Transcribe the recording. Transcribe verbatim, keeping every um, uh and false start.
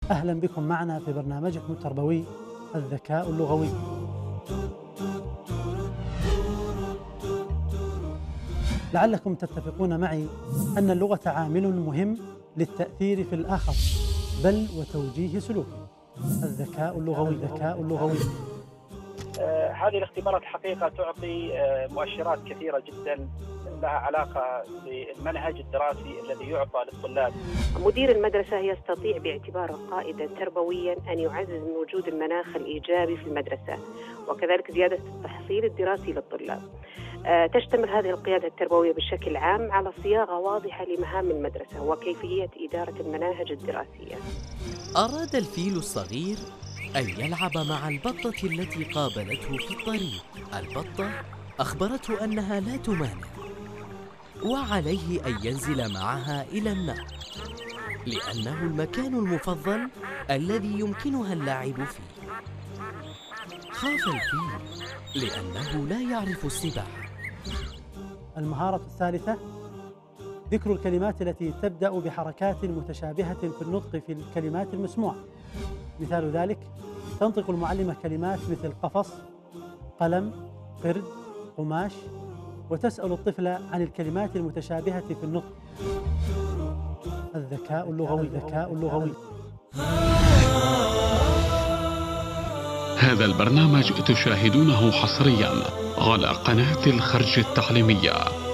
أهلا بكم معنا في برنامجكم التربوي الذكاء اللغوي. لعلكم تتفقون معي أن اللغة عامل مهم للتأثير في الآخر بل وتوجيه سلوكه. الذكاء اللغوي الذكاء اللغوي آه، هذه الاختبارات حقيقة تعطي آه، مؤشرات كثيرة جدا لها علاقة بالمنهج الدراسي الذي يعطى للطلاب. مدير المدرسة يستطيع باعتباره قائدا تربويا أن يعزز من وجود المناخ الإيجابي في المدرسة وكذلك زيادة التحصيل الدراسي للطلاب. آه، تشتمل هذه القيادة التربوية بشكل عام على صياغة واضحة لمهام المدرسة وكيفية إدارة المناهج الدراسية. أراد الفيل الصغير أن يلعب مع البطة التي قابلته في الطريق. البطة أخبرته أنها لا تمانع وعليه أن ينزل معها إلى النهر لأنه المكان المفضل الذي يمكنها اللعب فيه. خاف الفيل لأنه لا يعرف السباحة. المهارة الثالثة ذكر الكلمات التي تبدأ بحركات متشابهة في النطق في الكلمات المسموعة. مثال ذلك: تنطق المعلمة كلمات مثل قفص، قلم، قرد، قماش، وتسأل الطفل عن الكلمات المتشابهة في النطق. الذكاء اللغوي الذكاء اللغوي هذا البرنامج تشاهدونه حصريا على قناة الخرج التعليمية.